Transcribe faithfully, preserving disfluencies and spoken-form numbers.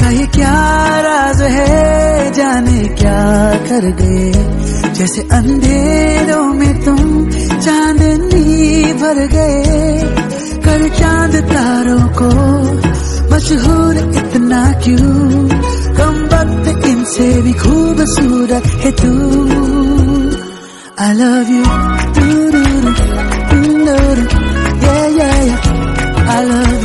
ये क्या राज है, जाने क्या कर गए। जैसे अंधेरों में तुम चांदनी भर गए। कर चांद तारों को मशहूर इतना क्यों, कम वक्त इनसे भी खूबसूरत है तू। I love you, do do do do do, yeah yeah yeah, I love you.